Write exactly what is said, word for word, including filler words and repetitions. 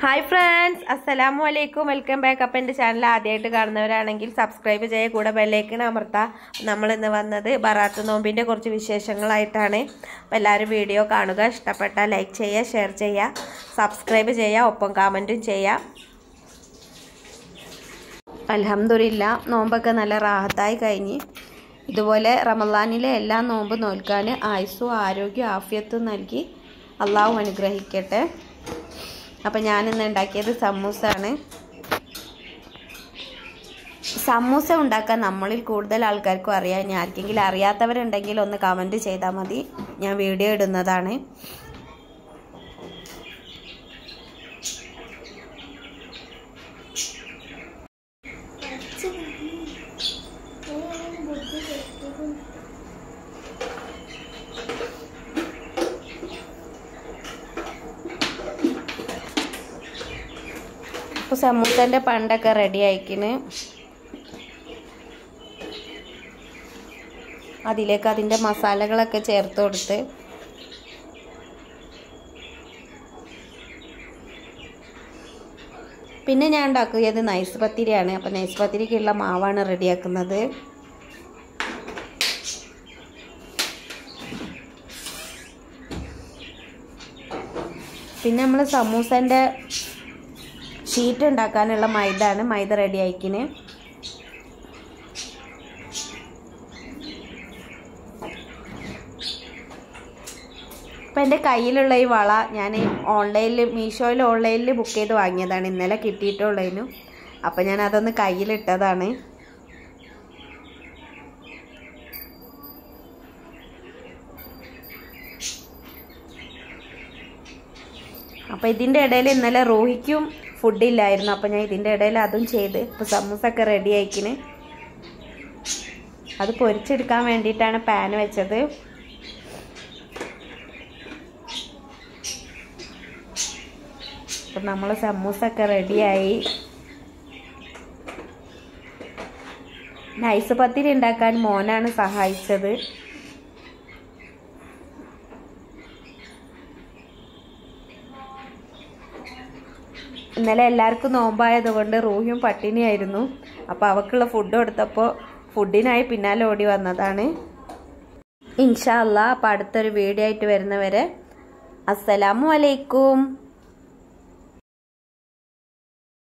Hi friends, അസ്സലാമു അലൈക്കും. Welcome back. അപ്പം എൻ്റെ ചാനൽ ആദ്യമായിട്ട് കാണുന്നവരാണെങ്കിൽ സബ്സ്ക്രൈബ് ചെയ്യുക, കൂടെ ബെല്ലൈക്കൺ അമർത്താം. നമ്മളിന്ന് വന്നത് ബറാത്ത് നോമ്പിൻ്റെ കുറച്ച് വിശേഷങ്ങളായിട്ടാണ്. അപ്പോൾ എല്ലാവരും വീഡിയോ കാണുക, ഇഷ്ടപ്പെട്ടാൽ ലൈക്ക് ചെയ്യുക, ഷെയർ ചെയ്യുക, സബ്സ്ക്രൈബ് ചെയ്യുക, ഒപ്പം കമൻറ്റും ചെയ്യുക. അൽഹംദുലില്ലാ, നോമ്പൊക്കെ നല്ല റാഹത്തായി കഴിഞ്ഞ്. ഇതുപോലെ റമളാനിലെ എല്ലാ നോമ്പ് നോൽക്കാൻ ആയുസ്സും ആരോഗ്യവും ആഫിയത്തും നൽകി അള്ളാഹു അനുഗ്രഹിക്കട്ടെ. അപ്പം ഞാനിന്ന് ഉണ്ടാക്കിയത് സമൂസ ആണ്. സമൂസ ഉണ്ടാക്കാൻ നമ്മളിൽ കൂടുതൽ ആൾക്കാർക്കും അറിയാം. ഇനി ആർക്കെങ്കിലും അറിയാത്തവരുണ്ടെങ്കിൽ ഒന്ന് കമൻറ്റ് ചെയ്താൽ മതി, ഞാൻ വീഡിയോ ഇടുന്നതാണ്. അപ്പോൾ സമൂസൻ്റെ പണ്ടൊക്കെ റെഡി ആയിക്കിന്. അതിലേക്ക് അതിൻ്റെ മസാലകളൊക്കെ ചേർത്ത് കൊടുത്ത് പിന്നെ ഞാൻ ഉണ്ടാക്കിയത് നൈസ് പത്തിരിയാണ്. അപ്പോൾ നൈസ് പത്തിരിക്കുള്ള മാവാണ് റെഡിയാക്കുന്നത്. പിന്നെ നമ്മൾ സമൂസൻ്റെ ഷീറ്റ് ഉണ്ടാക്കാനുള്ള മൈദ ആണ്. മൈദ റെഡി ആയിക്കിന്. അപ്പം എൻ്റെ കയ്യിലുള്ള ഈ വള ഞാൻ ഓൺലൈനിൽ മീഷോയിൽ ഓൺലൈനിൽ ബുക്ക് ചെയ്ത് വാങ്ങിയതാണ്. ഇന്നലെ കിട്ടിയിട്ടുള്ളതിനു. അപ്പം ഞാൻ അതൊന്ന് കയ്യിലിട്ടതാണ്. അപ്പോൾ ഇതിൻ്റെ ഇടയിൽ ഇന്നലെ റൂഹിക്കും ഫുഡില്ലായിരുന്നു. അപ്പോൾ ഞാൻ ഇതിൻ്റെ ഇടയിൽ അതും ചെയ്ത്. ഇപ്പോൾ സമൂസൊക്കെ റെഡി ആയിക്കിന്. അത് പൊരിച്ചെടുക്കാൻ വേണ്ടിയിട്ടാണ് പാൻ വെച്ചത്. അപ്പം നമ്മൾ സമൂസൊക്കെ റെഡിയായി. നൈസ് പത്തിരി ഉണ്ടാക്കാൻ മോനാണ് സഹായിച്ചത്. ഇന്നലെ എല്ലാവർക്കും നോമ്പായതുകൊണ്ട് റൂഹിയും പട്ടിണിയായിരുന്നു. അപ്പോൾ അവൾക്കുള്ള ഫുഡ് കൊടുത്തപ്പോൾ ഫുഡിനായി പിന്നാലെ ഓടി വന്നതാണ്. ഇൻഷാ അല്ലാഹ്. അപ്പോൾ അടുത്തൊരു വീഡിയോ ആയിട്ട് വരുന്നവരെ അസ്സലാമു അലൈക്കും.